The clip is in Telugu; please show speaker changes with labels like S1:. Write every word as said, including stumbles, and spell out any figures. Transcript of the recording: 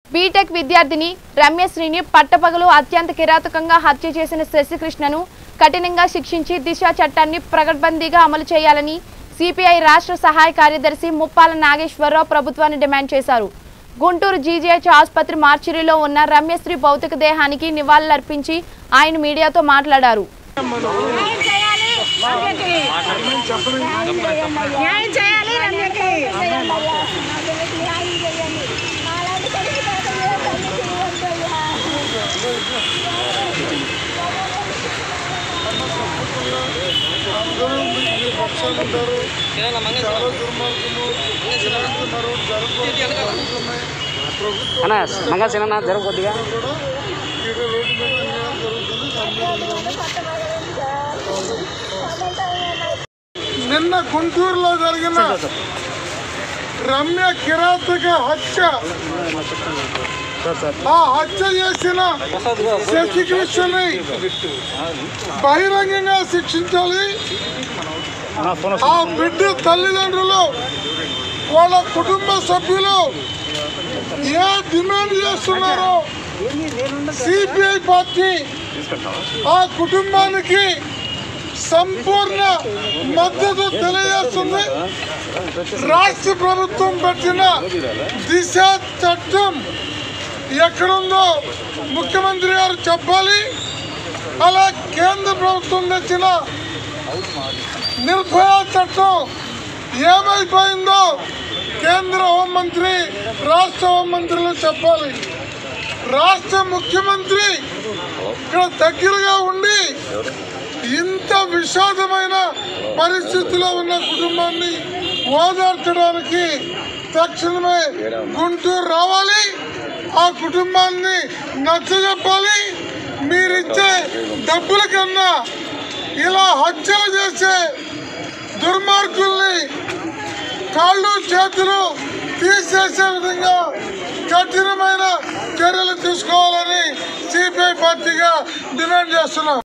S1: బీటెక్ విద్యార్థిని రమ్యశ్రీని పట్టపగలు అత్యంత కిరాతకంగా హత్య చేసిన శశికృష్ణను కఠినంగా శిక్షించి దిశ చట్టాన్ని ప్రగడ్బందీగా అమలు చేయాలని సిపిఐ రాష్ట్ర సహాయ కార్యదర్శి ముప్పాల నాగేశ్వరరావు ప్రభుత్వాన్ని డిమాండ్ చేశారు. గుంటూరు జీజీహెచ్ ఆసుపత్రి మార్చిరీలో ఉన్న రమ్యశ్రీ భౌతిక దేహానికి నివాళులర్పించి ఆయన మీడియాతో మాట్లాడారు.
S2: అన్నా మంగా సినిమా జరుగు కొద్దిగా
S3: నిన్న గుంటూరులో జరిగిన రమ్య కిరాతక హత్య ఆ హత్య చేసిన శశికృష్ణని బహిరంగంగా శిక్షించాలి. ఆ బిడ్డ తల్లిదండ్రులు వాళ్ళ కుటుంబ సభ్యులు ఏ డిమాండ్ చేస్తున్నారో సిపిఐ పార్టీ ఆ కుటుంబానికి సంపూర్ణ మద్దతు తెలియజేస్తుంది. రాష్ట్ర ప్రభుత్వం పెట్టిన దిశ చట్టం ఎక్కడుందో ముఖ్యమంత్రి గారు చెప్పాలి. అలా కేంద్ర ప్రభుత్వం తెచ్చిన నిర్భయ చట్టం ఏమైపోయిందో కేంద్ర హోంమంత్రి రాష్ట్ర హోంమంత్రులు చెప్పాలి. రాష్ట్ర ముఖ్యమంత్రి ఇక్కడ దగ్గరగా ఉండి ఇంత విషాదమైన పరిస్థితిలో ఉన్న కుటుంబాన్ని ఓదార్చడానికి తక్షణమే గుంటూరు రావాలి. ఆ కుటుంబాన్ని నచ్చజెప్పాలి. మీరిచ్చే డబ్బుల కన్నా ఇలా హత్యలు చేసే దుర్మార్గుల్ని కాళ్ళు చేతులు తీసేసే విధంగా కఠినమైన చర్యలు తీసుకోవాలని సిపిఐ పార్టీగా డిమాండ్ చేస్తున్నాం.